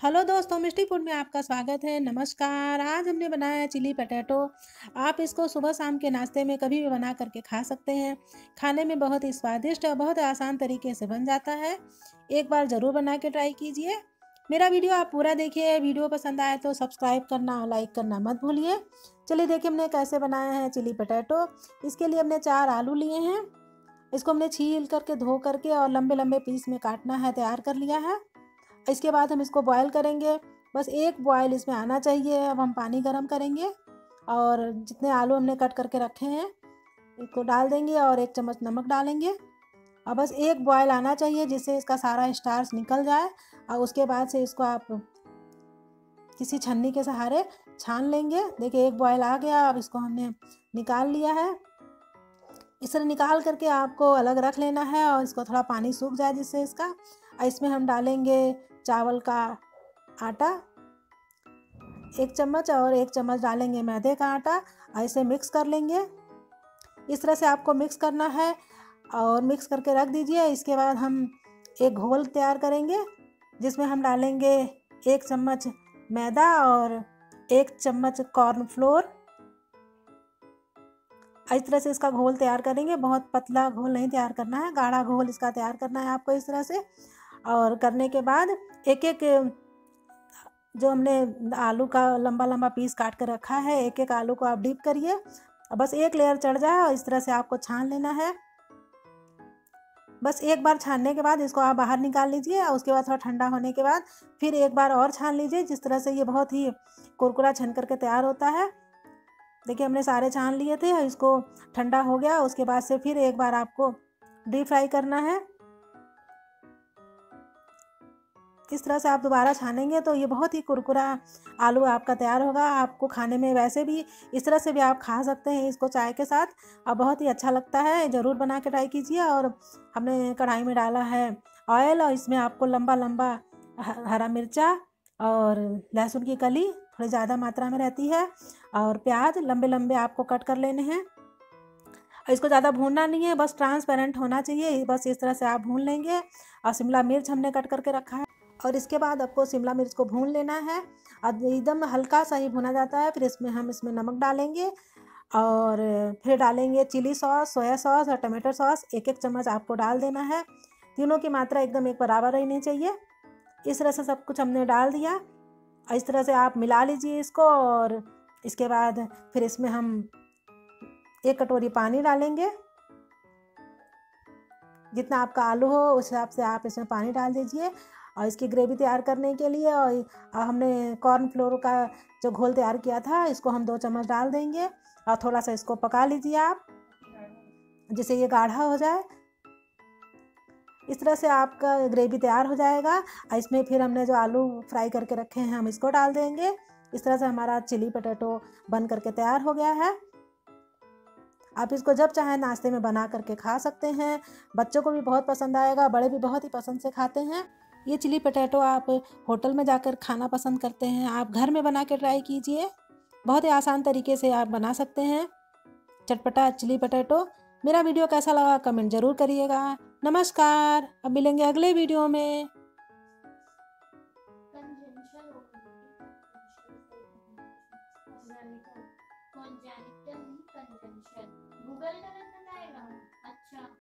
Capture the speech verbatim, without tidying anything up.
Hello दोस्तों, मिष्टी food में आपका स्वागत है। नमस्कार। आज हमने बनाया है चिली पटैटो। आप इसको सुबह शाम के नाश्ते में कभी भी बना करके खा सकते हैं। खाने में बहुत ही स्वादिष्ट और बहुत आसान तरीके से बन जाता है। एक बार ज़रूर बना के ट्राई कीजिए। मेरा वीडियो आप पूरा देखिए। वीडियो पसंद आए तो सब्सक्राइब करना और लाइक करना मत भूलिए। चलिए देखिए हमने कैसे बनाया है चिली पटैटो। इसके लिए हमने चार आलू लिए हैं। इसको हमने छील करके धो करके और लंबे लंबे पीस में काटना है, तैयार कर लिया है। इसके बाद हम इसको बॉयल करेंगे। बस एक बॉयल इसमें आना चाहिए। अब हम पानी गर्म करेंगे और जितने आलू हमने कट करके रखे हैं इसको डाल देंगे और एक चम्मच नमक डालेंगे। और बस एक बॉयल आना चाहिए जिससे इसका सारा स्टार्च निकल जाए। और उसके बाद से इसको आप किसी छन्नी के सहारे छान लेंगे। देखिए एक बॉयल आ गया। अब इसको हमने निकाल लिया है। इस तरह निकाल करके आपको अलग रख लेना है और इसको थोड़ा पानी सूख जाए जिससे इसका। इसमें हम डालेंगे चावल का आटा एक चम्मच और एक चम्मच डालेंगे मैदे का आटा। ऐसे मिक्स कर लेंगे। इस तरह से आपको मिक्स करना है और मिक्स करके रख दीजिए। इसके बाद हम एक घोल तैयार करेंगे जिसमें हम डालेंगे एक चम्मच मैदा और एक चम्मच कॉर्नफ्लोर। इस तरह से इसका घोल तैयार करेंगे। बहुत पतला घोल नहीं तैयार करना है, गाढ़ा घोल इसका तैयार करना है आपको इस तरह से। और करने के बाद एक एक जो हमने आलू का लंबा लंबा पीस काट कर रखा है, एक एक आलू को आप डीप करिए और बस एक लेयर चढ़ जाए और इस तरह से आपको छान लेना है। बस एक बार छानने के बाद इसको आप बाहर निकाल लीजिए और उसके बाद थोड़ा ठंडा होने के बाद फिर एक बार और छान लीजिए। जिस तरह से ये बहुत ही कुरकुरा छन करके तैयार होता है। देखिए हमने सारे छान लिए थे और इसको ठंडा हो गया। उसके बाद से फिर एक बार आपको डीप फ्राई करना है। इस तरह से आप दोबारा छानेंगे तो ये बहुत ही कुरकुरा आलू आपका तैयार होगा। आपको खाने में वैसे भी इस तरह से भी आप खा सकते हैं इसको चाय के साथ, और बहुत ही अच्छा लगता है। ज़रूर बना के ट्राई कीजिए। और हमने कढ़ाई में डाला है ऑयल और इसमें आपको लंबा लंबा हरा मिर्चा और लहसुन की कली थोड़ी ज़्यादा मात्रा में रहती है और प्याज लंबे लंबे आपको कट कर लेने हैं। इसको ज़्यादा भूनना नहीं है, बस ट्रांसपेरेंट होना चाहिए। बस इस तरह से आप भून लेंगे। और शिमला मिर्च हमने कट करके रखा है और इसके बाद आपको शिमला मिर्च को भून लेना है और एकदम हल्का सा ही भुना जाता है। फिर इसमें हम इसमें नमक डालेंगे और फिर डालेंगे चिली सॉस, सोया सॉस और टमाटो सॉस। एक एक चम्मच आपको डाल देना है। तीनों की मात्रा एकदम एक बराबर रहनी चाहिए। इस तरह से सब कुछ हमने डाल दिया। इस तरह से आप मिला लीजिए इसको। और इसके बाद फिर इसमें हम एक कटोरी पानी डालेंगे। जितना आपका आलू हो उस हिसाब से आप इसमें पानी डाल दीजिए। और इसकी ग्रेवी तैयार करने के लिए और हमने कॉर्नफ्लोर का जो घोल तैयार किया था इसको हम दो चम्मच डाल देंगे और थोड़ा सा इसको पका लीजिए आप, जिससे ये गाढ़ा हो जाए। इस तरह से आपका ग्रेवी तैयार हो जाएगा। और इसमें फिर हमने जो आलू फ्राई करके रखे हैं हम इसको डाल देंगे। इस तरह से हमारा चिली पटैटो बन करके तैयार हो गया है। आप इसको जब चाहें नाश्ते में बना करके खा सकते हैं। बच्चों को भी बहुत पसंद आएगा, बड़े भी बहुत ही पसंद से खाते हैं। ये चिली पटैटो आप होटल में जाकर खाना पसंद करते हैं, आप घर में बना के ट्राई कीजिए। बहुत ही आसान तरीके से आप बना सकते हैं चटपटा चिली पटैटो। मेरा वीडियो कैसा लगा कमेंट ज़रूर करिएगा। नमस्कार। अब मिलेंगे अगले वीडियो में। कॉन्जेनिटल नहीं, कंजेंशन गूगल करना आएगा। अच्छा।